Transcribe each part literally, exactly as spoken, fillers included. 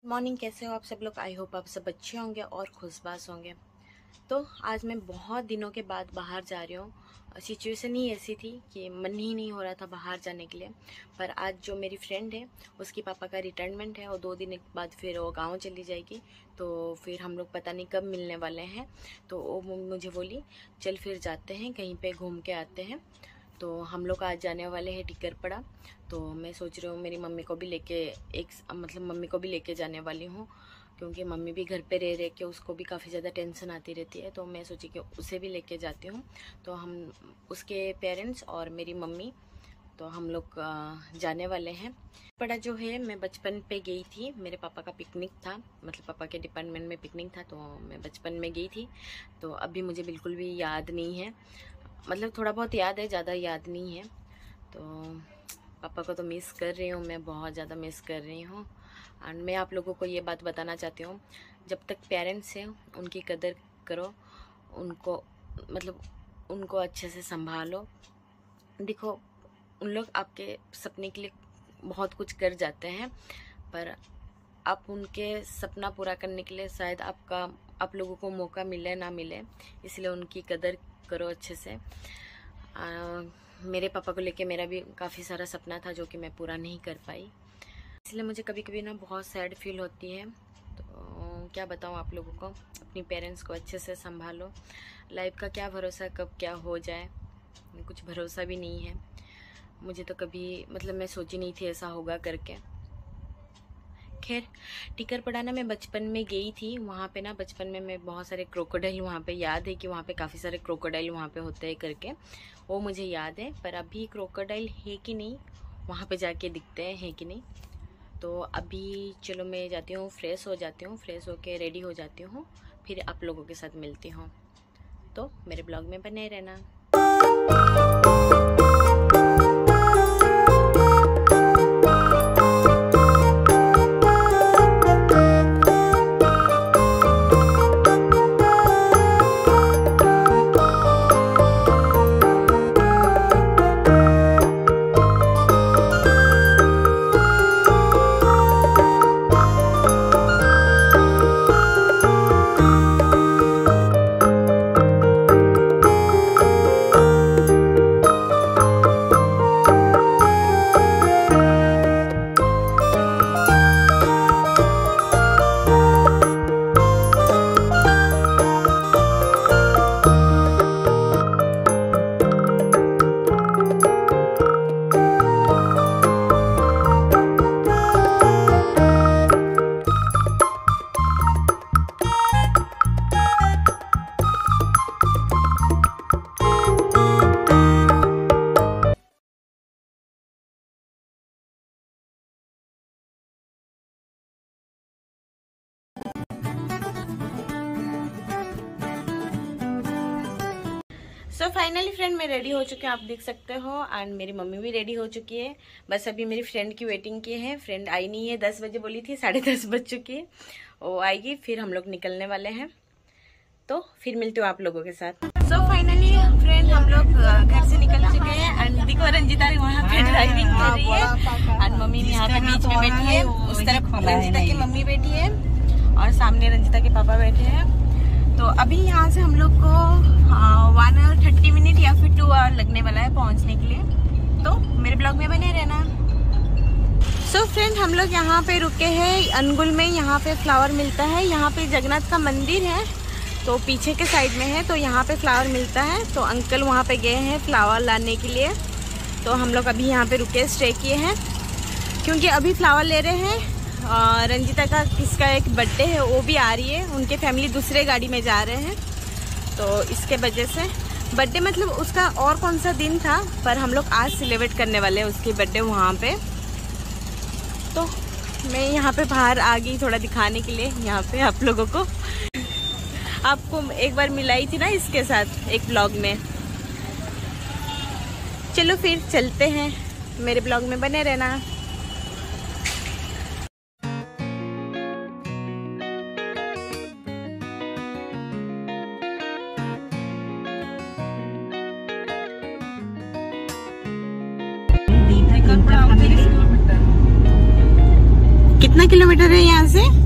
Morning, कैसे हो आप सब लोग। आई होप आप सब अच्छे होंगे और खुशबाश होंगे। तो आज मैं बहुत दिनों के बाद बाहर जा रही हूँ। सिचुएशन ही ऐसी थी कि मन ही नहीं हो रहा था बाहर जाने के लिए, पर आज जो मेरी फ्रेंड है उसकी पापा का रिटायरमेंट है और दो दिन के बाद फिर वो गांव चली जाएगी। तो फिर हम लोग पता नहीं कब मिलने वाले हैं। तो वो मुझे बोली चल फिर जाते हैं कहीं पे घूम के आते हैं। तो हम लोग आज जाने वाले हैं टिकरपड़ा। तो मैं सोच रही हूँ मेरी मम्मी को भी लेके एक मतलब मम्मी को भी लेके जाने वाली हूँ, क्योंकि मम्मी भी घर पे रह रह के उसको भी काफ़ी ज़्यादा टेंशन आती रहती है। तो मैं सोची कि उसे भी लेके जाती हूँ। तो हम उसके पेरेंट्स और मेरी मम्मी, तो हम लोग जाने वाले हैं। पड़ा जो है मैं बचपन पे गई थी, मेरे पापा का पिकनिक था, मतलब पापा के डिपार्टमेंट में पिकनिक था। तो मैं बचपन में गई थी। तो अभी मुझे बिल्कुल भी याद नहीं है, मतलब थोड़ा बहुत याद है, ज़्यादा याद नहीं है। तो पापा को तो मिस कर रही हूँ, मैं बहुत ज़्यादा मिस कर रही हूँ। एंड मैं आप लोगों को ये बात बताना चाहती हूँ, जब तक पेरेंट्स हैं उनकी कदर करो, उनको मतलब उनको अच्छे से संभालो। देखो, उन लोग आपके सपने के लिए बहुत कुछ कर जाते हैं, पर आप उनके सपना पूरा करने के लिए शायद आपका आप लोगों को मौका मिले ना मिले, इसलिए उनकी कदर करो अच्छे से। आ, मेरे पापा को लेके मेरा भी काफ़ी सारा सपना था जो कि मैं पूरा नहीं कर पाई, इसलिए मुझे कभी कभी ना बहुत सैड फील होती है। तो क्या बताऊँ आप लोगों को, अपनी पेरेंट्स को अच्छे से संभालो। लाइफ का क्या भरोसा कब क्या हो जाए, कुछ भरोसा भी नहीं है। मुझे तो कभी मतलब मैं सोची नहीं थी ऐसा होगा करके। खैर, टिकरपड़ा ना मैं बचपन में गई थी। वहाँ पे ना बचपन में मैं बहुत सारे क्रोकोडाइल, वहाँ पे याद है कि वहाँ पे काफ़ी सारे क्रोकोडाइल वहाँ पे होते हैं करके, वो मुझे याद है। पर अभी क्रोकोडाइल है कि नहीं, वहाँ पे जाके दिखते हैं है कि नहीं। तो अभी चलो मैं जाती हूँ, फ्रेश हो जाती हूँ, फ्रेश होके रेडी हो जाती हूँ, फिर आप लोगों के साथ मिलती हूँ। तो मेरे ब्लॉग में बने रहना। सो फाइनली फ्रेंड मैं रेडी हो चुकी हूँ, आप देख सकते हो। एंड मेरी मम्मी भी रेडी हो चुकी है, बस अभी मेरी फ्रेंड की वेटिंग की है। फ्रेंड आई नहीं है, दस बजे बोली थी, साढ़े दस बज चुकी है, वो आएगी फिर हम लोग निकलने वाले हैं। तो फिर मिलती हूँ आप लोगों के साथ। सो फाइनली फ्रेंड हम लोग घर से निकल चुके हैं। एंड देखो रंजिता वहाँ पे ड्राइविंग कर रही है, एंड मम्मी यहाँ पे बीच में बैठी है, उस तरफ रंजिता की मम्मी बैठी है और सामने रंजिता के पापा बैठे हैं। तो अभी यहाँ से हम लोग को वन आवर थर्टी मिनट या फिर टू आवर लगने वाला है पहुँचने के लिए। तो मेरे ब्लॉग में बने रहना। सो so फ्रेंड हम लोग यहाँ पे रुके हैं अनगुल में, यहाँ पे फ्लावर मिलता है। यहाँ पे जगन्नाथ का मंदिर है, तो पीछे के साइड में है, तो यहाँ पे फ्लावर मिलता है। तो अंकल वहाँ पे गए हैं फ्लावर लाने के लिए। तो हम लोग अभी यहाँ पे रुके स्टे किए हैं, क्योंकि अभी फ्लावर ले रहे हैं। और रंजिता का किसका एक बर्थडे है, वो भी आ रही है, उनके फैमिली दूसरे गाड़ी में जा रहे हैं। तो इसके वजह से बर्थडे मतलब उसका और कौन सा दिन था, पर हम लोग आज सेलिब्रेट करने वाले हैं उसकी बर्थडे वहाँ पे। तो मैं यहाँ पे बाहर आ गई थोड़ा दिखाने के लिए, यहाँ पे आप लोगों को। आपको एक बार मिलाई थी ना इसके साथ एक ब्लॉग में। चलो फिर चलते हैं, मेरे ब्लॉग में बने रहना। कितना किलोमीटर है यहाँ से?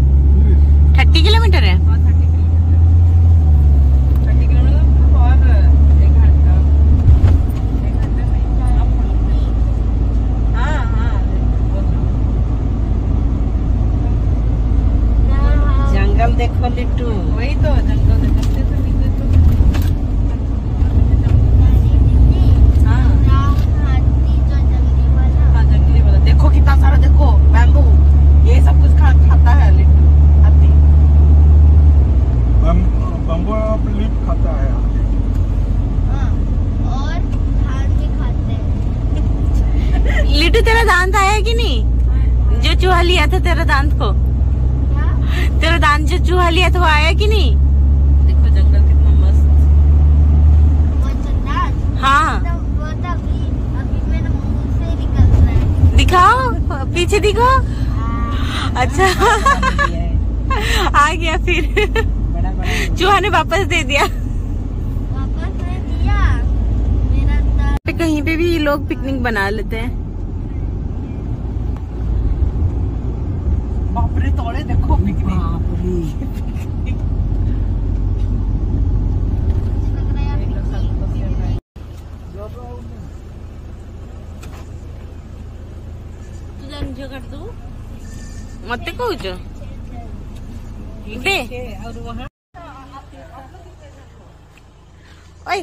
जंगल देखो लिट्टू। वही तो जंगल देखते तो नीचे तो हाँ हाँ जंगली वाला देखो कितना सारा, देखो बैम्बू, ये सब कुछ खा, खाता है लिट्टू हाथी। बम्बू लीफ खाता है हाथी। और हाथी खाते हैं। लिट्टू तेरा दांत आया कि नहीं? जो चूहा लिया था तेरा दांत को, क्या? तेरा दांत जो चूहा लिया था वो आया कि नहीं? देखो जंगल कितना मस्त। वो चंदान हाँ तो वो तो अभी अभी मेरे मुंह से निकल रहा है। दिखाओ, पीछे दिखो। अच्छा आ गया फिर। बड़ा बड़ा चूहा ने वापस दे दिया। वापस दे दिया मेरा दांत। कहीं पे भी लोग पिकनिक बना लेते हैं। बापरे तोड़े देखो पिकनिक। लग रहा है पिकनिक। तुझा निजो कर दू मत कहूच दे और वहाँ ओए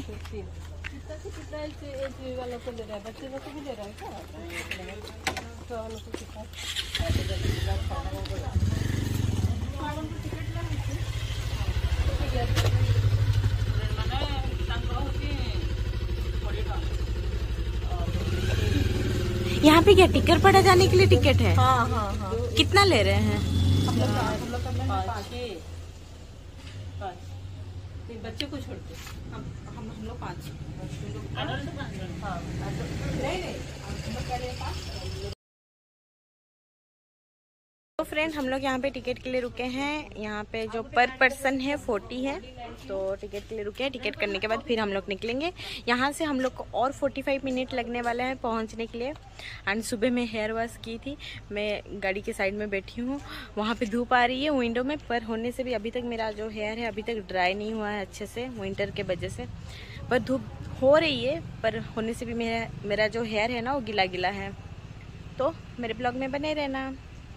यहाँ पे क्या टिकट पड़ा जाने के लिए टिकट है? हाँ हाँ हाँ कितना ले रहे हैं? हम लोग हम लोग का पाँच छः पाँच बच्चे को छोड़ के हम हम हम लोग पाँच हाँ नहीं नहीं हम लोग पहले पाँच। तो फ्रेंड हम लोग यहाँ पे टिकट के लिए रुके हैं। यहाँ पे जो पर पर्सन है फोर्टी है, तो टिकट के लिए रुके हैं। टिकट करने के बाद फिर हम लोग निकलेंगे यहाँ से। हम लोग को और पैंतालीस मिनट लगने वाला है पहुँचने के लिए। एंड सुबह में हेयर वॉश की थी, मैं गाड़ी के साइड में बैठी हूँ। वहाँ पे धूप आ रही है विंडो में, पर होने से भी अभी तक मेरा जो हेयर है अभी तक ड्राई नहीं हुआ है अच्छे से विंटर के वजह से। पर धूप हो रही है, पर होने से भी मेरा मेरा जो हेयर है ना वो गिला गिला है। तो मेरे ब्लॉग में बने रहना।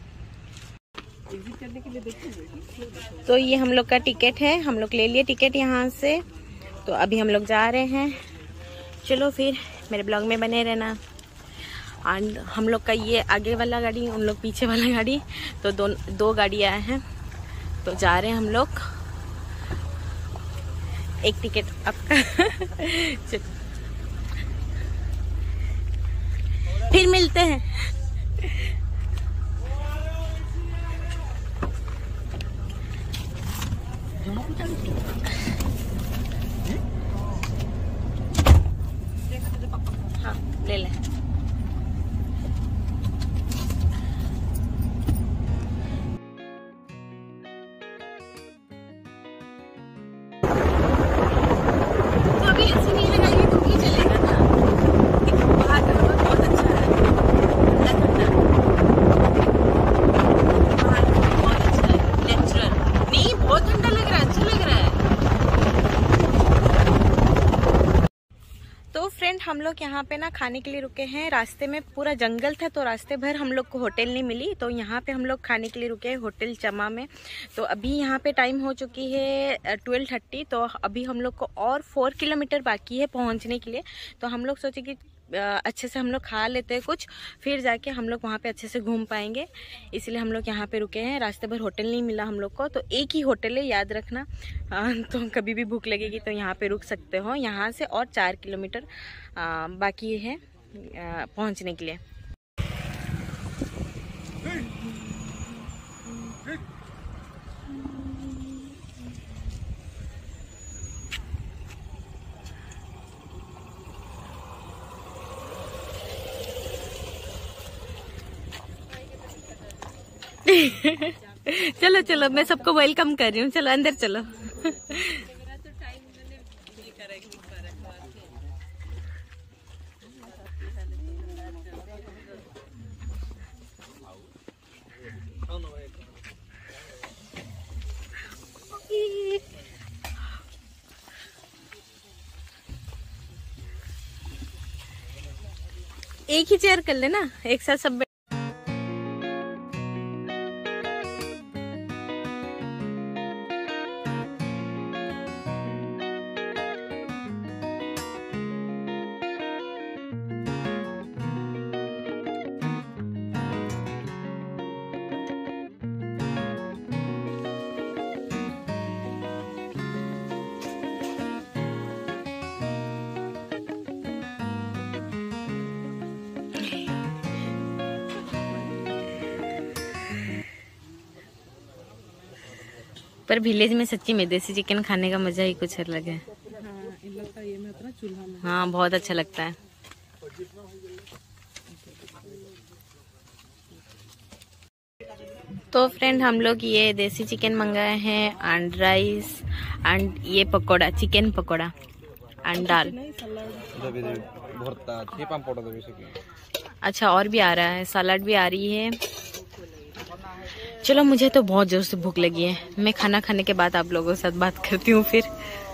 करने के लिए देखिए। तो ये हम लोग का टिकट है, हम लोग ले लिए टिकट यहाँ से। तो अभी हम लोग जा रहे हैं। चलो फिर मेरे ब्लॉग में बने रहना। एंड हम लोग का ये आगे वाला गाड़ी, उन लोग पीछे वाला गाड़ी, तो दो दो गाड़ी आए हैं। तो जा रहे हैं हम लोग। एक टिकट आपका फिर मिलते हैं। हाँ ले ले। तो अभी ऐसे नहीं लगाएंगे तो भी चलेगा ना। देखो बाहर का हवा बहुत अच्छा है, ठंडा ठंडा। बाहर का हवा बहुत अच्छा है, नेचुरल। नहीं बहुत ठंडा लग रहा है, अच्छा लग रहा है। तो फ्रेंड हम लोग यहाँ पे ना खाने के लिए रुके हैं। रास्ते में पूरा जंगल था, तो रास्ते भर हम लोग को होटल नहीं मिली, तो यहाँ पे हम लोग खाने के लिए रुके हैं होटल चमा में। तो अभी यहाँ पे टाइम हो चुकी है ट्वेल्व थर्टी। तो अभी हम लोग को और फोर किलोमीटर बाकी है पहुँचने के लिए। तो हम लोग सोचे कि अच्छे से हम लोग खा लेते हैं कुछ, फिर जाके हम लोग वहाँ पे अच्छे से घूम पाएंगे। इसलिए हम लोग यहाँ पे रुके हैं। रास्ते भर होटल नहीं मिला हम लोग को, तो एक ही होटल है, याद रखना। आ, तो कभी भी भूख लगेगी तो यहाँ पे रुक सकते हो। यहाँ से और चार किलोमीटर आ, बाकी है पहुँचने के लिए। चलो चलो मैं सबको वेलकम कर रही हूँ, चलो अंदर चलो। एक ही चेयर कर लेना, एक साथ सब। पर विलेज में सच्ची में देसी चिकन खाने का मजा ही कुछ अलग है। हाँ, इन लोग का ये में उतना चूल्हा में। हाँ, बहुत अच्छा लगता है। तो फ्रेंड हम लोग ये देसी चिकन मंगाए हैं एंड राइस एंड ये पकोड़ा, चिकन पकोड़ा एंड दाल। अच्छा, और भी आ रहा है, सलाद भी आ रही है। चलो, मुझे तो बहुत जोर से भूख लगी है। मैं खाना खाने के बाद आप लोगों के साथ बात करती हूँ फिर।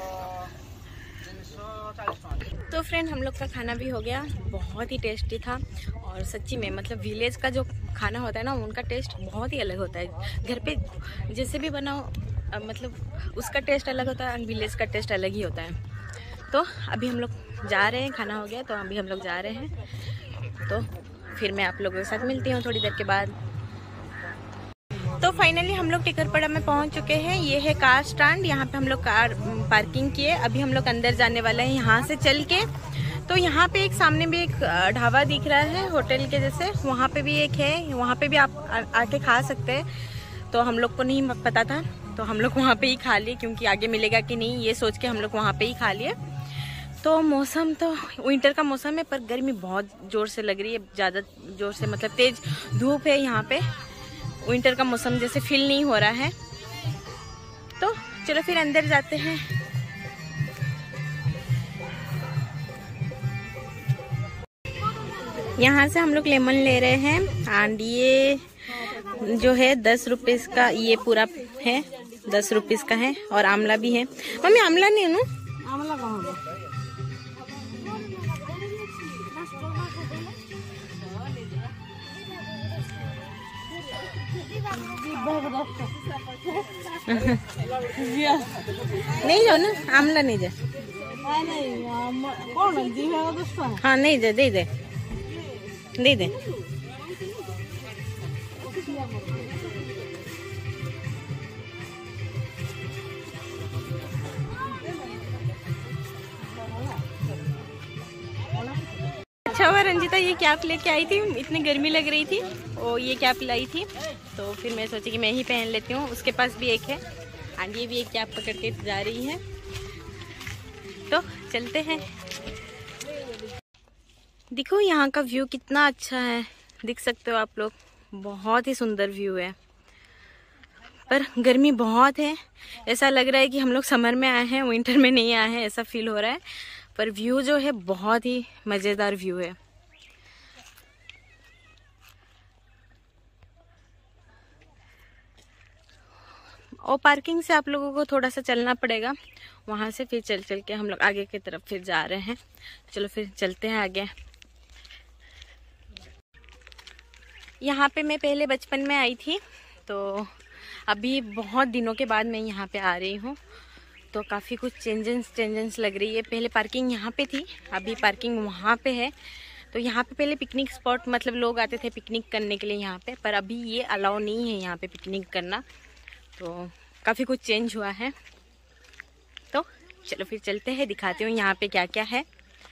तो फ्रेंड हम लोग का खाना भी हो गया, बहुत ही टेस्टी था। और सच्ची में मतलब विलेज का जो खाना होता है ना, उनका टेस्ट बहुत ही अलग होता है। घर पे जैसे भी बनाओ मतलब उसका टेस्ट अलग होता है और विलेज का टेस्ट अलग ही होता है। तो अभी हम लोग जा रहे हैं, खाना हो गया तो अभी हम लोग जा रहे हैं। तो फिर मैं आप लोगों के साथ मिलती हूँ थोड़ी देर के बाद। तो फाइनली हम लोग टिकरपड़ा में पहुंच चुके हैं। ये है कार स्टैंड, यहाँ पे हम लोग कार पार्किंग किए। अभी हम लोग अंदर जाने वाले हैं यहाँ से चल के। तो यहाँ पे एक सामने भी एक ढाबा दिख रहा है होटल के जैसे, वहाँ पे भी एक है, वहाँ पे भी आप आके खा सकते हैं। तो हम लोग को नहीं पता था तो हम लोग वहाँ पे ही खा लिए, क्योंकि आगे मिलेगा कि नहीं ये सोच के हम लोग वहाँ पे ही खा लिए। तो मौसम तो विंटर का मौसम है पर गर्मी बहुत ज़ोर से लग रही है, ज़्यादा ज़ोर से मतलब तेज़ धूप है यहाँ पे। विंटर का मौसम जैसे फील नहीं हो रहा है। तो चलो फिर अंदर जाते हैं। यहाँ से हम लोग लेमन ले रहे हैं एंड ये जो है दस रुपीस का, ये पूरा है दस रुपीस का है। और आंवला भी है। मम्मी आंवला नहीं है ना? आंवला कहाँ होगा? नहीं जाओ ना, आंवला नहीं जा। कौन जी है दोस्तों? हाँ नहीं जा, दे दे दे दे। अच्छा हुआ रंजिता ये कैप लेके आई थी, इतनी गर्मी लग रही थी और ये कैप लाई थी। तो फिर मैं सोची कि मैं ही पहन लेती हूँ। उसके पास भी एक है एंड ये भी एक कैप पकड़ के जा रही है। तो चलते हैं। देखो यहाँ का व्यू कितना अच्छा है, दिख सकते हो आप लोग, बहुत ही सुंदर व्यू है। पर गर्मी बहुत है, ऐसा लग रहा है कि हम लोग समर में आए हैं, विंटर में नहीं आए हैं, ऐसा फील हो रहा है। पर व्यू जो है बहुत ही मज़ेदार व्यू है। और पार्किंग से आप लोगों को थोड़ा सा चलना पड़ेगा, वहाँ से फिर चल चल के हम लोग आगे की तरफ फिर जा रहे हैं। चलो फिर चलते हैं आगे। यहाँ पे मैं पहले बचपन में आई थी, तो अभी बहुत दिनों के बाद मैं यहाँ पे आ रही हूँ। तो काफ़ी कुछ चेंजेस चेंजेस लग रही है। पहले पार्किंग यहाँ पे थी, अभी पार्किंग वहाँ पे है। तो यहाँ पे पहले पिकनिक स्पॉट मतलब लोग आते थे पिकनिक करने के लिए यहाँ पे, पर अभी ये अलाउ नहीं है यहाँ पे पिकनिक करना। तो काफ़ी कुछ चेंज हुआ है। तो चलो फिर चलते हैं, दिखाती हूँ यहाँ पे क्या क्या है।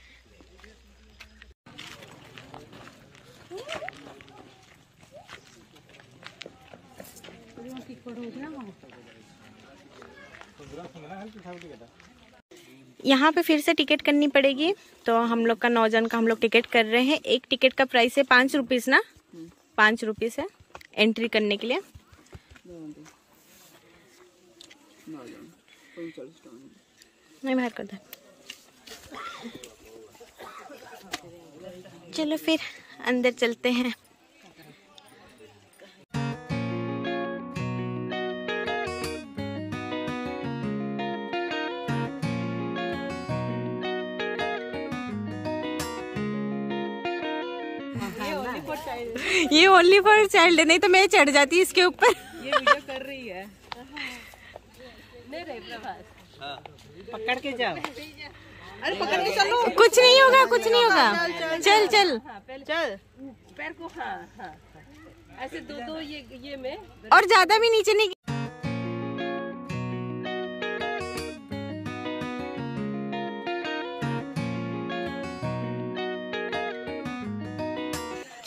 यहाँ पे फिर से टिकट करनी पड़ेगी। तो हम लोग का नौ जन का हम लोग टिकट कर रहे हैं। एक टिकट का प्राइस है पाँच रुपीस ना, पाँच रुपीस है एंट्री करने के लिए। नहीं बाहर कर दे। चलो फिर अंदर चलते हैं। ये ओनली फॉर चाइल्ड है, नहीं तो मैं चढ़ जाती इसके ऊपर। ये वीडियो कर रही है। नहीं रे प्रभास, पकड़ के जाओ। अरे पकड़ के चलो। कुछ नहीं होगा, कुछ नहीं होगा। चल चल चल। पैर को हाँ हाँ ऐसे दो दो ये ये में और ज्यादा भी नीचे नहीं।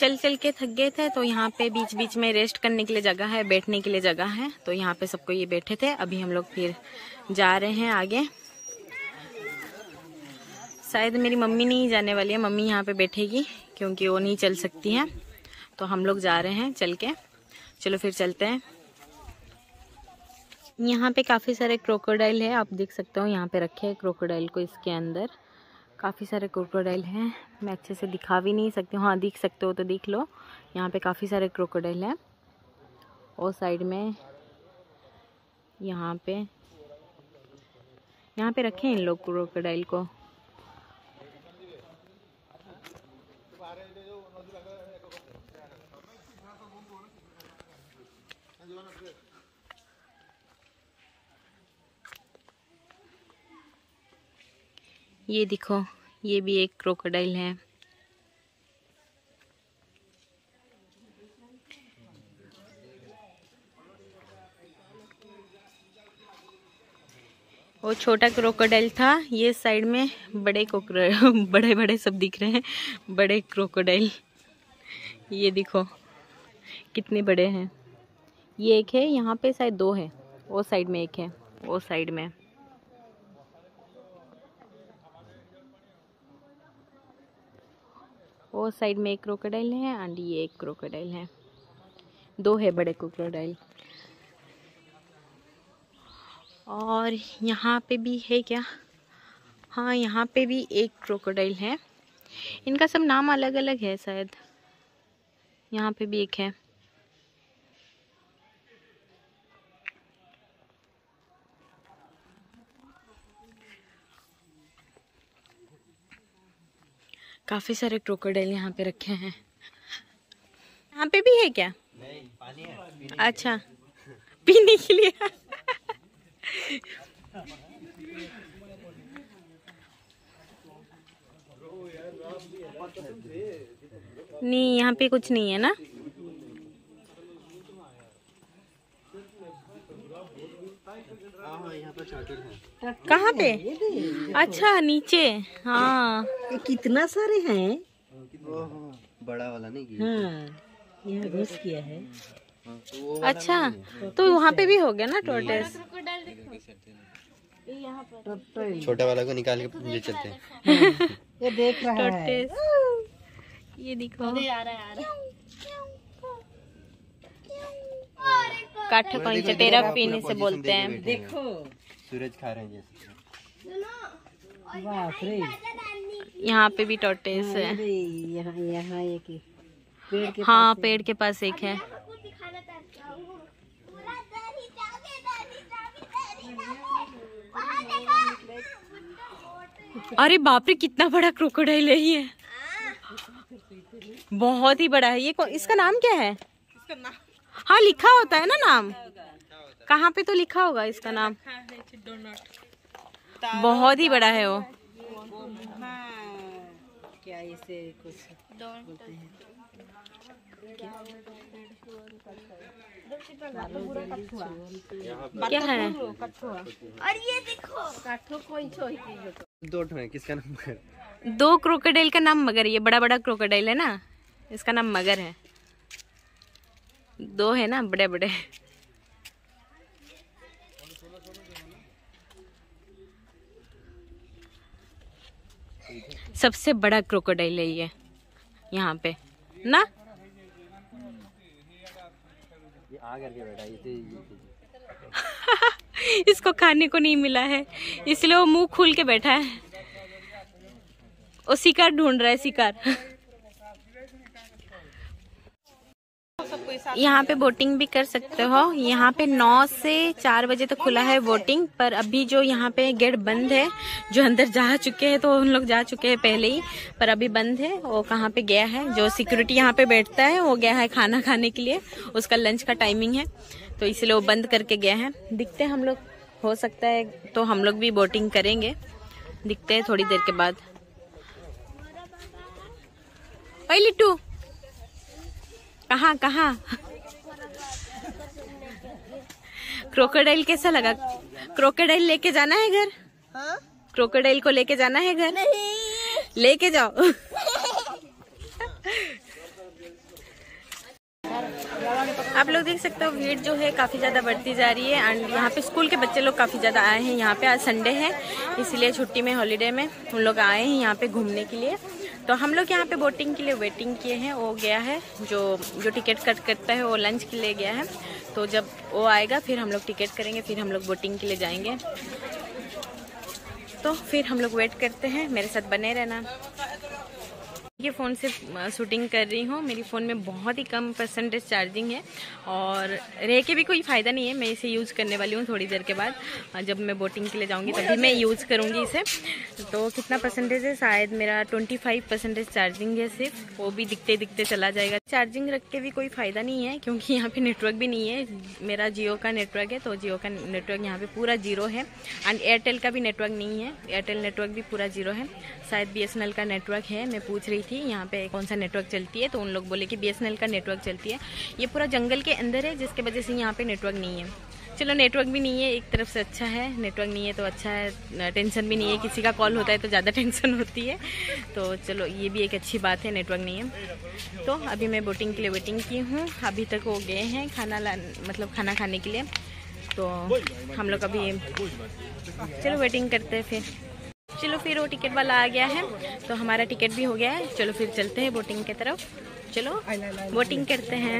चल चल के थक गए थे, तो यहाँ पे बीच बीच में रेस्ट करने के लिए जगह है, बैठने के लिए जगह है, तो यहाँ पे सबको ये बैठे थे। अभी हम लोग फिर जा रहे हैं आगे। शायद मेरी मम्मी नहीं जाने वाली है, मम्मी यहाँ पे बैठेगी क्योंकि वो नहीं चल सकती हैं। तो हम लोग जा रहे हैं चल के। चलो फिर चलते हैं। यहाँ पे काफ़ी सारे क्रोकोडाइल है, आप देख सकते हो यहाँ पे रखे हैं क्रोकोडाइल को। इसके अंदर काफ़ी सारे क्रोकोडाइल हैं, मैं अच्छे से दिखा भी नहीं सकती हूँ। हाँ दिख सकते हो तो दिख लो। यहाँ पे काफ़ी सारे क्रोकोडाइल हैं और साइड में यहाँ पे यहाँ पे रखे हैं इन लोग क्रोकोडाइल को। ये देखो, ये भी एक क्रोकोडाइल है। वो छोटा क्रोकोडाइल था, ये साइड में बड़े क्रोकोडाइल बड़े बड़े सब दिख रहे हैं, बड़े क्रोकोडाइल। ये देखो कितने बड़े हैं। ये एक है, यहाँ पे शायद दो है, वो साइड में एक है, वो साइड में। वो साइड में एक क्रोकोडाइल है एंड ये एक क्रोकोडाइल है, दो है बड़े क्रोकोडाइल। और यहाँ पे भी है क्या? हाँ यहाँ पे भी एक क्रोकोडाइल है। इनका सब नाम अलग अलग है शायद। यहाँ पे भी एक है। काफी सारे क्रोकोडाइल यहाँ पे रखे हैं। यहाँ पे भी है क्या? नहीं, पानी है। अच्छा, पीने के लिए। नहीं, यहाँ पे कुछ नहीं है ना। कहाँ पे? अच्छा नीचे। हाँ ये कितना सारे हैं। बड़ा वाला नहीं। हाँ यहाँ घुस किया है। अच्छा, तो वहाँ पे भी हो गया ना टोर्टोइस। छोटा वाला को निकाल के ले चलते हैं। ये देख रहा है। ये देखो काठ कोइंच तेरा पीने से बोलते हैं। देखो सूरज खा रहे हैं जैसे। बाप रे, यहाँ पे भी टोर्टोइस है। यहाँ यहाँ एक पेड़ के हाँ पेड़ के पास एक है। अरे बाप रे, कितना बड़ा क्रोकोडाइल है ये। बहुत ही बड़ा है ये। इसका नाम क्या है? हाँ लिखा होता है ना नाम। कहाँ पे तो लिखा होगा इसका नाम। बहुत ही बड़ा है वो। क्या इसे कुछ बोलते हैं? क्या है? और ये देखो काठो कोई छोई दो ठो है, किसका नाम मगर? दो क्रोकोडाइल का नाम मगर। ये बड़ा बड़ा क्रोकोडाइल है ना, इसका नाम मगर है। दो है ना बड़े बड़े। सबसे बड़ा क्रोकोडाइल है ये यहाँ पे ना। ये आ करके बैठा इसे। इसको खाने को नहीं मिला है इसलिए वो मुंह खोल के बैठा है। वो शिकार ढूंढ रहा है, शिकार। यहाँ पे बोटिंग भी कर सकते हो। यहाँ पे नौ से चार बजे तक खुला है बोटिंग, पर अभी जो यहाँ पे गेट बंद है, जो अंदर जा चुके हैं तो उन लोग जा चुके हैं पहले ही, पर अभी बंद है। वो कहाँ पे गया है, जो सिक्योरिटी यहाँ पे बैठता है वो गया है खाना खाने के लिए। उसका लंच का टाइमिंग है तो इसलिए वो बंद करके गया है। दिखते हैं हम लोग, हो सकता है तो हम लोग भी बोटिंग करेंगे। दिखते हैं थोड़ी देर के बाद। ओए लिट्टू, कहाँ कहाँ? क्रोकोडाइल कैसा लगा? क्रोकोडाइल लेके जाना है घर? हाँ? क्रोकोडाइल को लेके जाना है घर? नहीं। लेके जाओ। आप लोग देख सकते हो भीड़ जो है काफ़ी ज़्यादा बढ़ती जा रही है। एंड यहाँ पे स्कूल के बच्चे लोग काफ़ी ज़्यादा आए हैं यहाँ पे। आज संडे है इसलिए छुट्टी में, हॉलीडे में उन लोग आए हैं यहाँ पे घूमने के लिए। तो हम लोग यहाँ पे बोटिंग के लिए वेटिंग किए हैं। वो गया है जो जो टिकट कट करता है वो लंच के लिए गया है। तो जब वो आएगा फिर हम लोग टिकट करेंगे, फिर हम लोग बोटिंग के लिए जाएंगे। तो फिर हम लोग वेट करते हैं, मेरे साथ बने रहना। ये फ़ोन से शूटिंग कर रही हूँ। मेरी फ़ोन में बहुत ही कम परसेंटेज चार्जिंग है और रह के भी कोई फ़ायदा नहीं है। मैं इसे यूज़ करने वाली हूँ थोड़ी देर के बाद। जब मैं बोटिंग के लिए जाऊँगी तभी मैं यूज़ करूँगी इसे। तो कितना परसेंटेज है, शायद मेरा पच्चीस परसेंटेज चार्जिंग है सिर्फ, वो भी दिखते दिखते चला जाएगा। चार्जिंग रख के भी कोई फ़ायदा नहीं है क्योंकि यहाँ पे नेटवर्क भी नहीं है। मेरा जियो का नेटवर्क है तो जियो का नेटवर्क यहाँ पे पूरा जीरो है। एंड एयरटेल का भी नेटवर्क नहीं है, एयरटेल नेटवर्क भी पूरा जीरो है। शायद बी एस एन एल का नेटवर्क है। मैं पूछ रही थी यहाँ पे कौन सा नेटवर्क चलती है तो उन लोग बोले कि बी एस एन एल का नेटवर्क चलती है। ये पूरा जंगल के अंदर है जिसके वजह से यहाँ पे नेटवर्क नहीं है। चलो नेटवर्क भी नहीं है एक तरफ से अच्छा है, नेटवर्क नहीं है तो अच्छा है, टेंशन भी नहीं है। किसी का कॉल होता है तो ज़्यादा टेंशन होती है। तो चलो ये भी एक अच्छी बात है, नेटवर्क नहीं है। तो अभी मैं बोटिंग के लिए वेटिंग की हूँ। अभी तक वो गए हैं खाना ला मतलब खाना खाने के लिए। तो हम लोग अभी चलो वेटिंग करते हैं फिर। चलो फिर वो टिकट वाला आ गया है तो हमारा टिकट भी हो गया है। चलो फिर चलते हैं बोटिंग की तरफ। चलो बोटिंग करते हैं।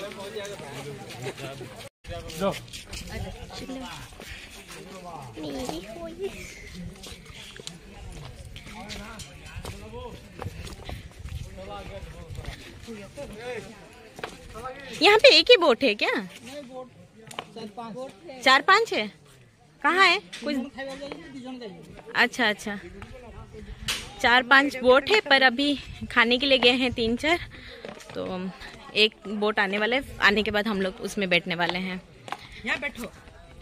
चलो। यहाँ पे एक ही बोट है क्या? चार पांच है। कहाँ है कुछ? अच्छा अच्छा, चार पांच बोट है पर अभी खाने के लिए गए हैं तीन चार। तो एक बोट आने वाला है, आने के बाद हम लोग उसमें बैठने वाले हैं। यहाँ बैठो।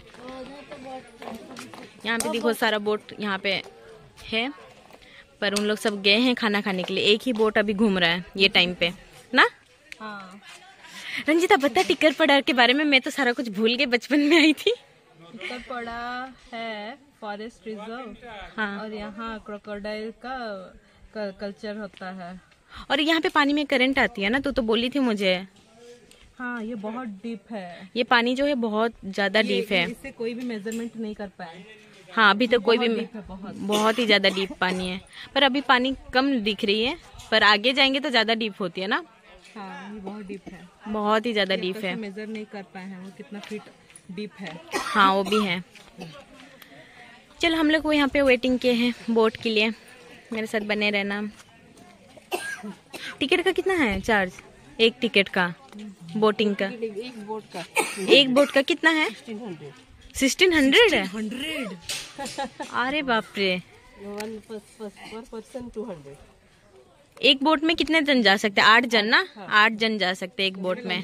यहाँ पे देखो सारा बोट यहाँ पे है पर उन लोग सब गए हैं खाना खाने के लिए। एक ही बोट अभी घूम रहा है ये टाइम पे ना। हाँ रंजिता बता टिकर पड़ा के बारे में, मैं तो सारा कुछ भूल गई, बचपन में आई थी। टिकर पड़ा है फॉरेस्ट रिजर्व। हाँ। और यहाँ क्रोकोडाइल का कल्चर होता है। और यहाँ पे पानी में करंट आती है ना, तू तो बोली थी मुझे। हाँ ये बहुत डीप है। ये पानी जो है बहुत ज्यादा डीप है। इससे कोई भी मेजरमेंट नहीं कर पाए। हाँ अभी तक कोई भी बहुत बहुत ही ज्यादा डीप पानी है। पर अभी पानी कम दिख रही है, पर आगे जाएंगे तो ज्यादा डीप होती है ना। हाँ ये बहुत डीप है, बहुत ही ज्यादा डीप है। मेजर नहीं कर पाए हैं वो कितना फीट डीप है। हाँ वो भी है। चल हम लोग वो यहाँ पे वेटिंग किए हैं बोट के लिए, मेरे साथ बने रहना। टिकट का कितना है चार्ज? एक टिकट का बोटिंग का? एक बोट का एक बोट का कितना है? सिक्सटीन हंड्रेड है। हंड्रेड अरे बाप रे। वन पर पर्सन टू हंड्रेड। एक बोट में कितने जन जा सकते हैं? आठ जन ना। आठ जन जा सकते हैं एक बोट में।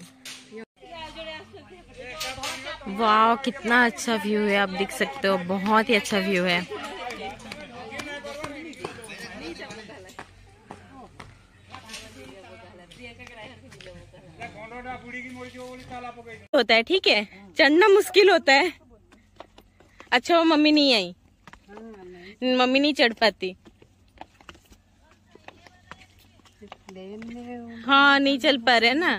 वाह कितना अच्छा व्यू है, आप देख सकते हो, बहुत ही अच्छा व्यू है। होता है ठीक है, चढ़ना मुश्किल होता है। अच्छा वो मम्मी नहीं आई, मम्मी नहीं चढ़ पाती। हाँ नहीं चल पा रहे ना।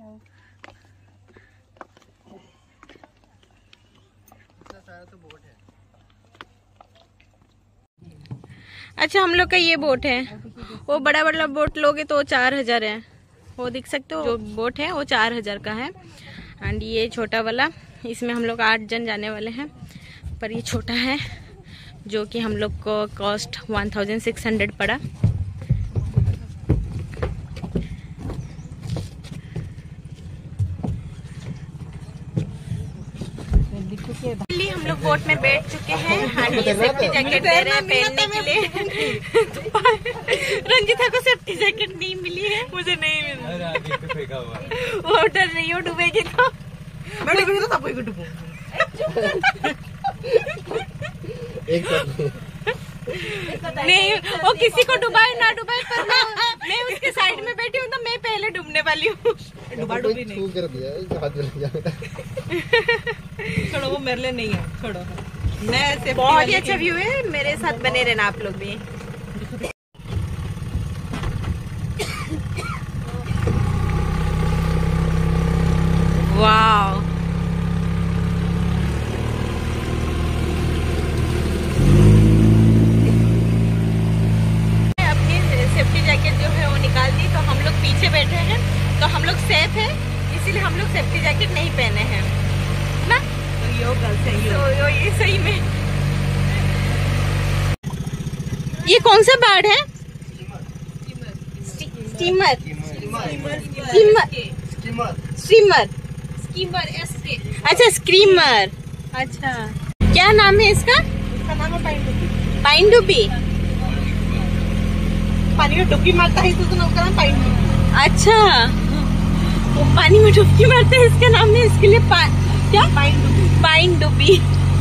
अच्छा हम लोग का ये बोट है, वो बड़ा बड़ा बोट लोगे तो चार हजार है। वो देख सकते हो जो बोट है वो चार हजार का है। एंड ये छोटा वाला, इसमें हम लोग आठ जन जाने वाले हैं। पर ये छोटा है जो कि हम लोग को cost one thousand six hundred पड़ा। हम लोग बोट में बैठ चुके हैं। ये सेफ्टी जैकेट दे रहे हैं पहनने के लिए। रंजिता को सेफ्टी जैकेट नहीं मिली है, मुझे नहीं मिली। वो डर रही हो डूबेगी तो। नहीं वो किसी को डुबाए ना डुबाए, पर मैं, मैं उसके साइड में बैठी हूँ तो मैं पहले डूबने वाली हूँ। डुबा डुबी नहीं कर दिया, हाथ में लग जाएगा। छोड़ो वो मेरे लिए नहीं है, छोड़ो। मैं बहुत ही अच्छा व्यू है, मेरे साथ बने रहना आप लोग भी। दो गर्ल्स हैं ये। तो ये सही में ये कौन सा बर्ड है? Steamer steamer steamer skimmer S K. अच्छा स्क्रीमर। अच्छा क्या नाम है इसका? इसका नाम है पाइन डुबी। पाइन डुबी। पानी में डुबकी मारता है तो उसका नाम पाइन डुबी। अच्छा वो पानी में डुबकी मारते हैं, इसका नाम है इसके लिए पा, क्या पाइन डुबी। पाइन डुबी।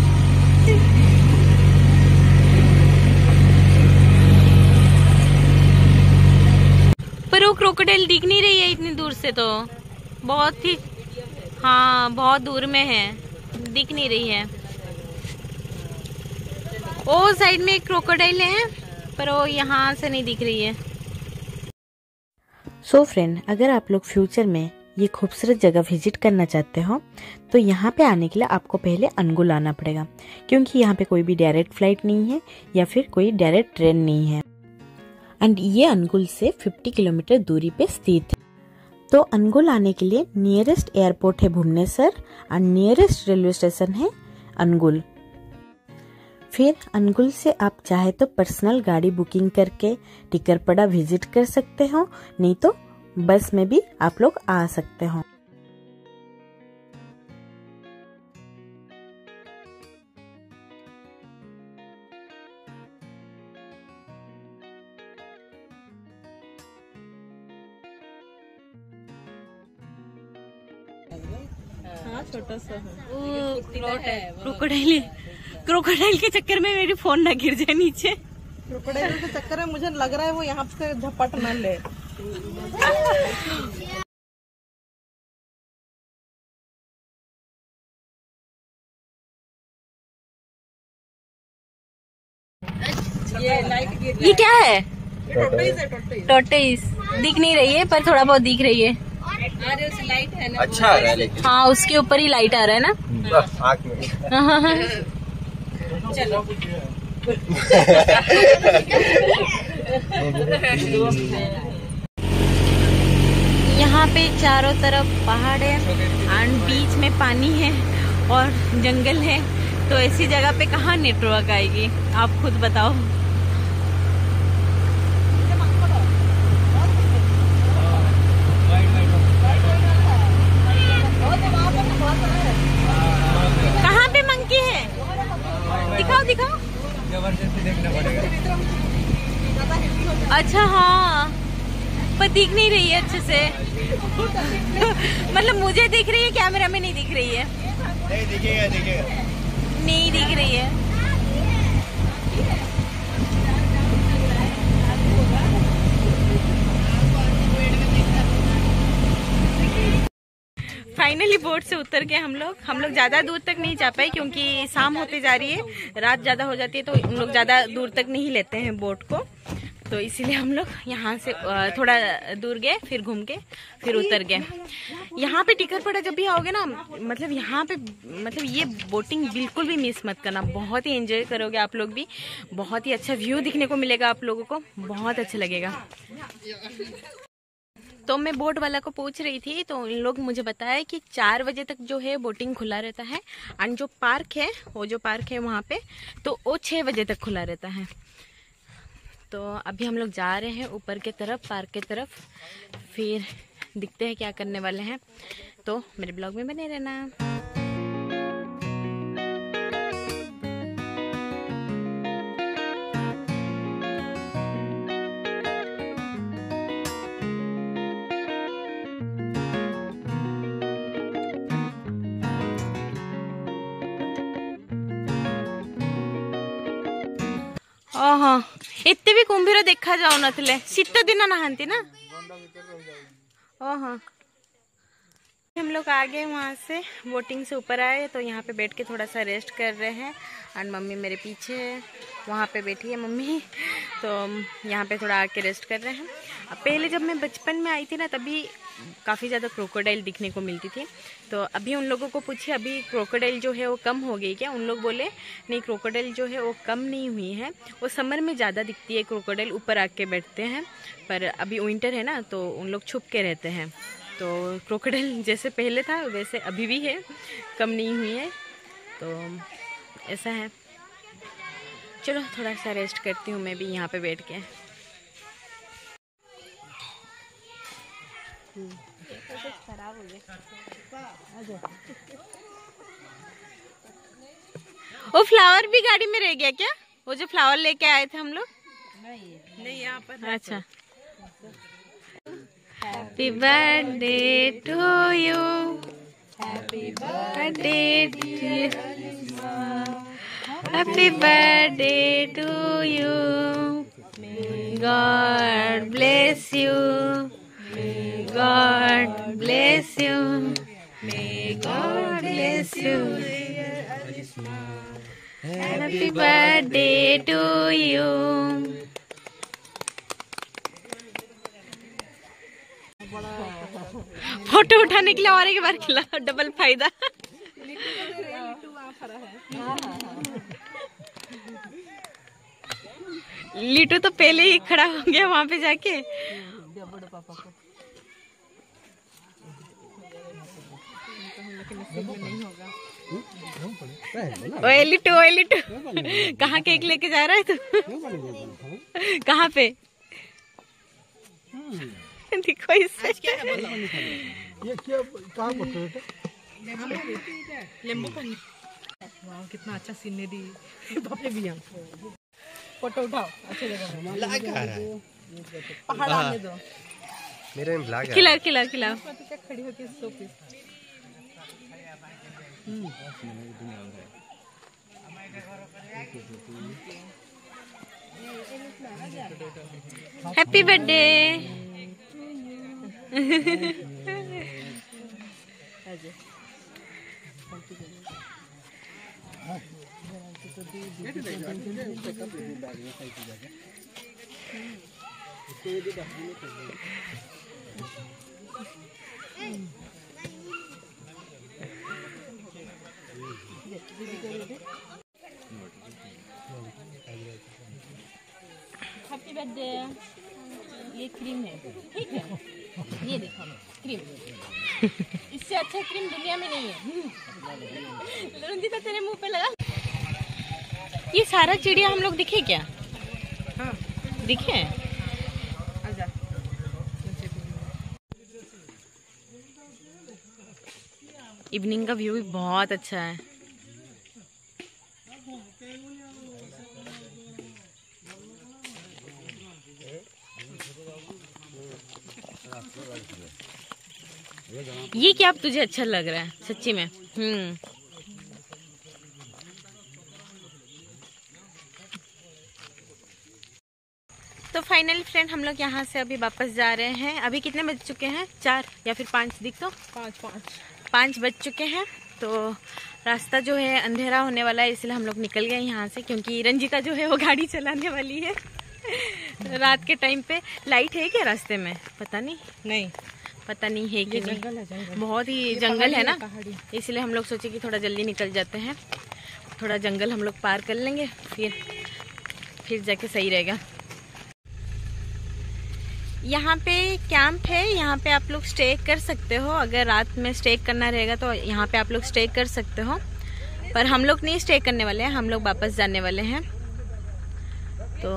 पर वो क्रोकोडाइल दिख नहीं रही है इतनी दूर से, तो बहुत ही, हाँ बहुत दूर में है, दिख नहीं रही है। वो साइड में एक क्रोकोडाइल है पर वो यहाँ से नहीं दिख रही है। सो so फ्रेंड, अगर आप लोग फ्यूचर में ये खूबसूरत जगह विजिट करना चाहते हो तो यहाँ पे आने के लिए आपको पहले अनगुल आना पड़ेगा, क्योंकि यहाँ पे कोई भी डायरेक्ट फ्लाइट नहीं है या फिर कोई डायरेक्ट ट्रेन नहीं है। एंड ये अनगुल से पचास किलोमीटर दूरी पे स्थित है। तो अनगुल आने के लिए नियरेस्ट एयरपोर्ट है Bhubaneswar and nearest railway station है अनगुल। फिर अनगुल से आप चाहे तो पर्सनल गाड़ी बुकिंग करके टिकरपड़ा विजिट कर सकते हो, नहीं तो बस में भी आप लोग आ सकते हो। हाँ छोटा सा है। क्रोकोडाइल क्रोकोडाइल के चक्कर में मेरी फोन ना गिर जाए नीचे। क्रोकोडाइल के चक्कर में मुझे लग रहा है वो यहाँ से झपट न ले। ये लाइट गिर ये क्या है? टोटोइस है, टोटोइस। टोर्टोइस दिख नहीं रही है पर थोड़ा बहुत दिख रही है। अरे उस लाइट है ना। अच्छा आ रहा है लेकिन। हाँ उसके ऊपर ही लाइट आ रहा है ना। आँख में। चलो यहाँ पे चारों तरफ पहाड़ है एंड बीच में पानी है और जंगल है, तो ऐसी जगह पे कहाँ नेटवर्क आएगी, आप खुद बताओ। कहाँ पे मंकी है? दिखाओ दिखाओ। जबरदस्ती देखना पड़ेगा। अच्छा हाँ पर दिख नहीं रही है अच्छे से। मतलब मुझे दिख रही है, कैमरा में नहीं दिख रही है। नहीं दिखेगा दिखेगा। नहीं दिख रही है। फाइनली बोट से उतर के हम लोग हम लोग ज़्यादा दूर तक नहीं जा पाए क्योंकि शाम होते जा रही है, रात ज़्यादा हो जाती है, तो हम लोग ज़्यादा दूर तक नहीं लेते हैं बोट को, तो इसीलिए हम लोग यहाँ से थोड़ा दूर गए, फिर घूम के फिर उतर गए। यहाँ पे टिकरपड़ा जब भी आओगे ना, मतलब यहाँ पे मतलब ये बोटिंग बिल्कुल भी मिस मत करना, बहुत ही एंजॉय करोगे आप लोग भी, बहुत ही अच्छा व्यू दिखने को मिलेगा आप लोगों को, बहुत अच्छा लगेगा। तो मैं बोट वाला को पूछ रही थी तो इन लोग मुझे बताया कि चार बजे तक जो है बोटिंग खुला रहता है, एंड जो पार्क है वो जो पार्क है वहाँ पे तो वो छः बजे तक खुला रहता है। तो अभी हम लोग जा रहे हैं ऊपर के तरफ, पार्क के तरफ, फिर दिखते हैं क्या करने वाले हैं, तो मेरे ब्लॉग में बने रहना। ओह एते भी कुंभीर देखा जाऊ नथिले, शीत दिन नहांती ना। ओह हम लोग आ गए वहाँ से, बोटिंग से ऊपर आए तो यहाँ पे बैठ के थोड़ा सा रेस्ट कर रहे हैं, एंड मम्मी मेरे पीछे है, वहाँ पे बैठी है मम्मी, तो यहाँ पे थोड़ा आके रेस्ट कर रहे हैं। अब पहले जब मैं बचपन में आई थी ना तभी काफ़ी ज़्यादा क्रोकोडाइल दिखने को मिलती थी, तो अभी उन लोगों को पूछे अभी क्रोकोडाइल जो है वो कम हो गई क्या? उन लोग बोले नहीं, क्रोकोडाइल जो है वो कम नहीं हुई है, वो समर में ज़्यादा दिखती है, क्रोकोडाइल ऊपर आके बैठते हैं, पर अभी विंटर है ना तो उन लोग छुप के रहते हैं, तो क्रोकोडाइल जैसे पहले था वैसे अभी भी है, कम नहीं हुई है। तो ऐसा है। चलो थोड़ा सा रेस्ट करती हूँ मैं भी यहाँ पे बैठ के। खराब हो गया। वो फ्लावर भी गाड़ी में रह गया क्या? वो जो फ्लावर लेके आए थे हम लोग? नहीं नहीं यहाँ पर। अच्छा। Happy birthday to you, happy birthday to you, happy birthday to you, God bless you, God bless you, God bless you, happy birthday to you. Photo उठाने के लिए और एक बार खिला, डबल फायदा। लिटू तो पहले ही खड़ा हो गया वहां पे जाके। ओए लिटू, ओए लिटू, कहाँ केक लेके जा रहा है तू? कहाँ पे? देखो इससे ये क्या कहाँ पर बेटा? नींबू पानी। वाह कितना अच्छा सीनरी। पापे भी यहाँ फोटो उठाओ, अच्छे जगह लगा रहा है। पहाड़ आने दो। मेरे में ब्लॉग है। खिला खिला खिला। खड़ी होके सो पे। Happy birthday. Happy birthday. ये क्रीम है, ठीक है? ये देखो क्रीम, इससे अच्छा क्रीम दुनिया में नहीं है। रंजीता तेरे मुंह पे लगा। ये सारा चिड़िया हम लोग दिखे क्या? हाँ दिखे। आजा। इवनिंग का व्यू भी बहुत अच्छा है। ये क्या अब तुझे अच्छा लग रहा है सच्ची में? हम्म। तो फाइनली फ्रेंड हम लोग यहाँ से अभी वापस जा रहे हैं। अभी कितने बज चुके हैं? चार या फिर पाँच? दिख तो पाँच पाँच पाँच बज चुके हैं। तो रास्ता जो है अंधेरा होने वाला है, इसलिए हम लोग निकल गए यहाँ से, क्योंकि रंजीता जो है वो गाड़ी चलाने वाली है। रात के टाइम पे लाइट है क्या रास्ते में? पता नहीं नहीं पता नहीं है कि नहीं। जंगल है, जंगल। बहुत ही जंगल है ना, पहाड़ी। इसलिए हम लोग सोचे कि थोड़ा जल्दी निकल जाते हैं। थोड़ा जंगल हम लोग पार कर लेंगे, फिर फिर जाके सही रहेगा। यहाँ पे कैंप है, यहाँ पे आप लोग स्टे कर सकते हो। अगर रात में स्टे करना रहेगा तो यहाँ पे आप लोग स्टे कर सकते हो, पर हम लोग नहीं स्टे करने वाले हैं, हम लोग वापस जाने वाले हैं। तो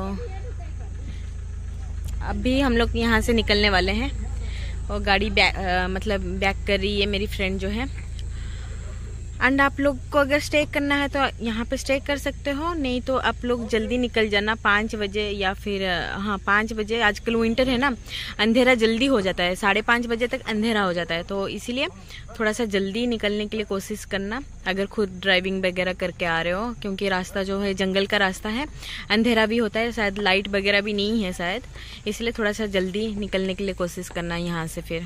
अभी हम लोग यहाँ से निकलने वाले हैं और गाड़ी बैक आ, मतलब बैक कर रही है मेरी फ्रेंड जो है। एंड आप लोग को अगर स्टे करना है तो यहाँ पे स्टे कर सकते हो, नहीं तो आप लोग जल्दी निकल जाना पाँच बजे या फिर हाँ पाँच बजे। आजकल विंटर है ना, अंधेरा जल्दी हो जाता है, साढ़े पाँच बजे तक अंधेरा हो जाता है। तो इसीलिए थोड़ा सा जल्दी निकलने के लिए कोशिश करना अगर खुद ड्राइविंग वगैरह करके आ रहे हो, क्योंकि रास्ता जो है जंगल का रास्ता है, अंधेरा भी होता है, शायद लाइट वगैरह भी नहीं है शायद, इसलिए थोड़ा सा जल्दी निकलने के लिए कोशिश करना यहाँ से। फिर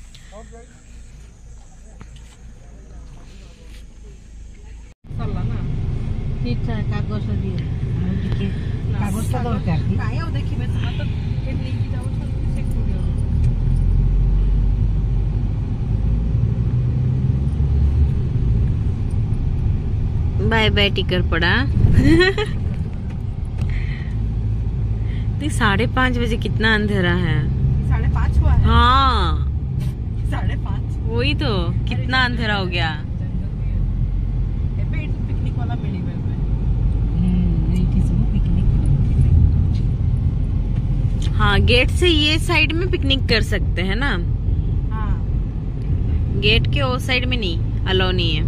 कागज देखिए बाय बाय टिकर पड़ा। साढ़े पाँच बजे कितना अंधेरा है। साढ़े पाँच हुआ है। हाँ साढ़े पाँच वही तो, कितना अंधेरा हो गया। हाँ, गेट से ये साइड में पिकनिक कर सकते हैं ना। हाँ, गेट के वो साइड में नहीं, अलाउ नहीं है।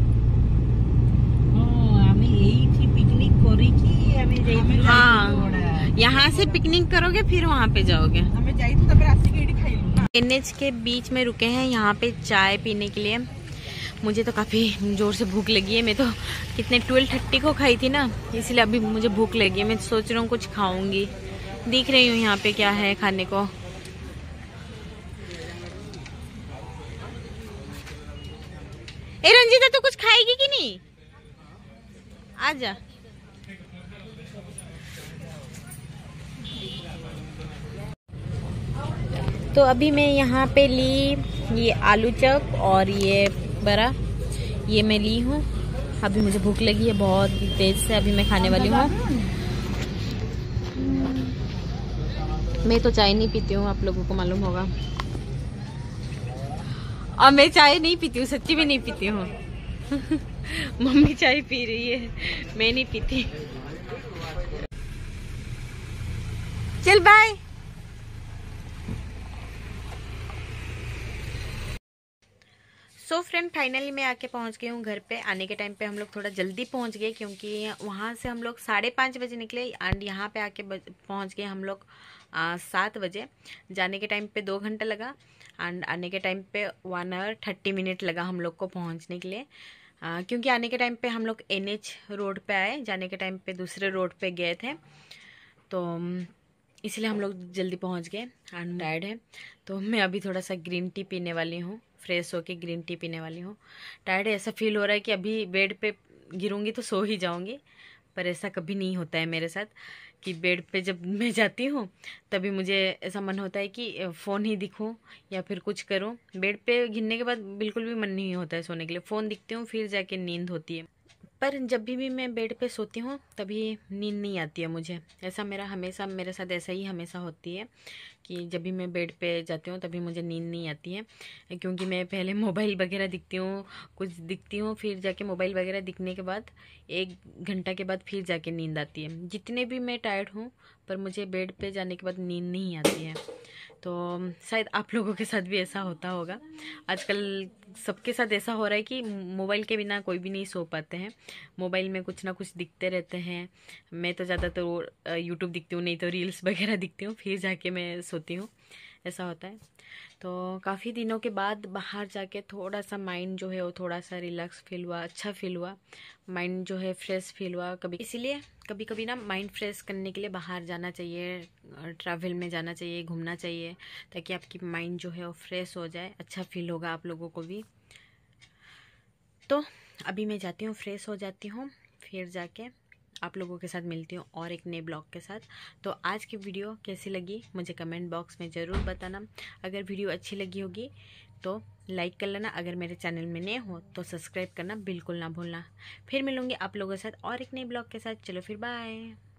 हाँ, यहाँ से पिकनिक करोगे फिर वहाँ पे जाओगे। हमें जाई तो तब रास्ते की खाई लूँ ना। एनएच के बीच में रुके हैं यहाँ पे चाय पीने के लिए। मुझे तो काफ़ी ज़ोर से भूख लगी है। मैं तो कितने ट्वेल्व थर्टी को खाई थी ना, इसलिए अभी मुझे भूख लगी है। मैं सोच रहा हूँ कुछ खाऊंगी। देख रही हूँ यहाँ पे क्या है खाने को। ए रंजीता, तो कुछ खाएगी कि नहीं? आजा। तो अभी मैं यहाँ पे ली ये आलू चप और ये बड़ा, ये मैं ली हूँ। अभी मुझे भूख लगी है बहुत तेज से, अभी मैं खाने वाली हूँ। मैं तो चाय नहीं पीती हूँ, आप लोगों को मालूम होगा। और मैं चाय नहीं पीती हूँ, सच्ची में नहीं पीती हूँ। मम्मी चाय पी रही है, मैं नहीं पीती। चल बाय। सो फ्रेंड, फाइनली मैं आके पहुंच गई हूँ घर पे। आने के टाइम पे हम लोग थोड़ा जल्दी पहुंच गए क्योंकि वहाँ से हम लोग साढ़े पाँच बजे निकले एंड यहाँ पे आके पहुंच गए हम लोग सात बजे। जाने के टाइम पे दो घंटा लगा एंड आने के टाइम पे वन आवर थर्टी मिनट लगा हम लोग को पहुँचने के लिए। आ, क्योंकि आने के टाइम पे हम लोग एन एच रोड पे आए, जाने के टाइम पे दूसरे रोड पे गए थे, तो इसलिए हम लोग जल्दी पहुँच गए एंड टायर्ड है। तो मैं अभी थोड़ा सा ग्रीन टी पीने वाली हूँ, फ्रेश होके ग्रीन टी पीने वाली हूँ। टायर्ड है, ऐसा फील हो रहा है कि अभी बेड पे गिरूंगी तो सो ही जाऊंगी, पर ऐसा कभी नहीं होता है मेरे साथ कि बेड पे जब मैं जाती हूँ तभी मुझे ऐसा मन होता है कि फ़ोन ही दिखूं या फिर कुछ करूँ। बेड पे गिरने के बाद बिल्कुल भी मन नहीं होता है सोने के लिए। फ़ोन दिखती हूँ फिर जाके नींद होती है, पर जब भी, भी मैं बेड पे सोती हूँ तभी नींद नहीं आती है मुझे। ऐसा मेरा हमेशा, मेरे साथ ऐसा ही हमेशा होती है कि जब भी मैं बेड पे जाती हूँ तभी मुझे नींद नहीं आती है, क्योंकि मैं पहले मोबाइल वगैरह दिखती हूँ, कुछ दिखती हूँ, फिर जाके मोबाइल वगैरह दिखने के बाद एक घंटा के बाद फिर जाके नींद आती है। जितने भी मैं टायर्ड हूँ पर मुझे बेड पे जाने के बाद नींद नहीं आती है। तो शायद आप लोगों के साथ भी ऐसा होता होगा। आजकल सबके साथ ऐसा हो रहा है कि मोबाइल के बिना कोई भी नहीं सो पाते हैं। मोबाइल में कुछ ना कुछ दिखते रहते हैं। मैं तो ज़्यादातर यूट्यूब दिखती हूँ, नहीं तो रील्स वगैरह दिखती हूँ, फिर जाके मैं सोती हूँ। ऐसा होता है। तो काफ़ी दिनों के बाद बाहर जाके थोड़ा सा माइंड जो है वो थोड़ा सा रिलैक्स फील हुआ, अच्छा फील हुआ, माइंड जो है फ्रेश फील हुआ। कभी इसीलिए कभी कभी ना माइंड फ्रेश करने के लिए बाहर जाना चाहिए, ट्रैवल में जाना चाहिए, घूमना चाहिए, ताकि आपकी माइंड जो है वो फ्रेश हो जाए, अच्छा फील होगा आप लोगों को भी। तो अभी मैं जाती हूँ, फ्रेश हो जाती हूँ, फिर जाके आप लोगों के साथ मिलती हूँ और एक नए ब्लॉग के साथ। तो आज की वीडियो कैसी लगी मुझे कमेंट बॉक्स में ज़रूर बताना। अगर वीडियो अच्छी लगी होगी तो लाइक कर लेना। अगर मेरे चैनल में नए हो तो सब्सक्राइब करना बिल्कुल ना भूलना। फिर मिलूँगी आप लोगों के साथ और एक नए ब्लॉग के साथ। चलो फिर बाय।